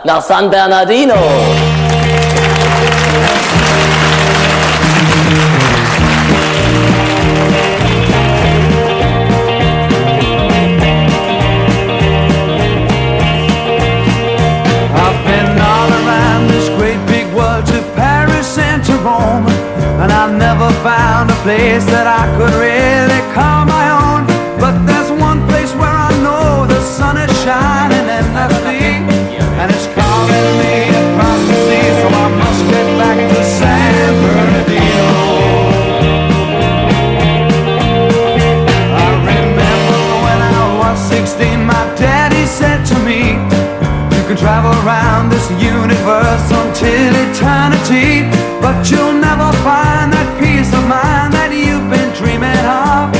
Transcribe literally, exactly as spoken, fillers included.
nach San Bernardino. And I never found a place that I could really call my own. But there's one place where I know the sun is shining endlessly, and it's calling me across the sea, so I must get back to San Bernardino. I remember when I was sixteen, my daddy said to me, you can travel around this universe until eternity, but you'll never find that peace of mind that you've been dreaming of.